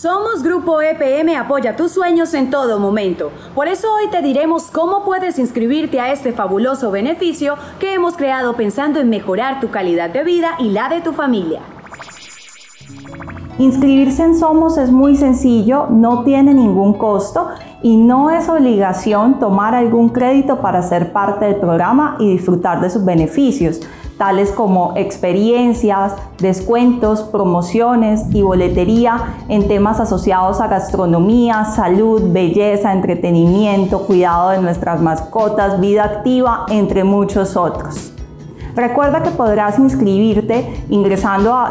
Somos Grupo EPM apoya tus sueños en todo momento. Por eso hoy te diremos cómo puedes inscribirte a este fabuloso beneficio que hemos creado pensando en mejorar tu calidad de vida y la de tu familia. Inscribirse en Somos es muy sencillo, no tiene ningún costo y no es obligación tomar algún crédito para ser parte del programa y disfrutar de sus beneficios, tales como experiencias, descuentos, promociones y boletería en temas asociados a gastronomía, salud, belleza, entretenimiento, cuidado de nuestras mascotas, vida activa, entre muchos otros. Recuerda que podrás inscribirte ingresando a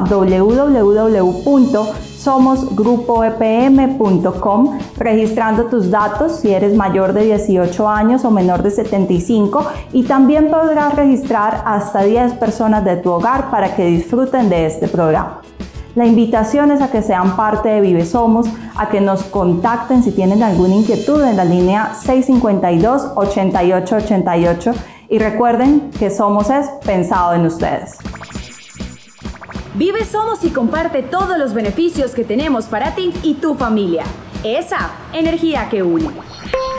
www.somosgrupoepm.com, registrando tus datos si eres mayor de 18 años o menor de 75, y también podrás registrar hasta 10 personas de tu hogar para que disfruten de este programa. La invitación es a que sean parte de Vive Somos, a que nos contacten si tienen alguna inquietud en la línea 652-8888 y recuerden que Somos es pensado en ustedes. Vive Somos y comparte todos los beneficios que tenemos para ti y tu familia. Esa energía que une.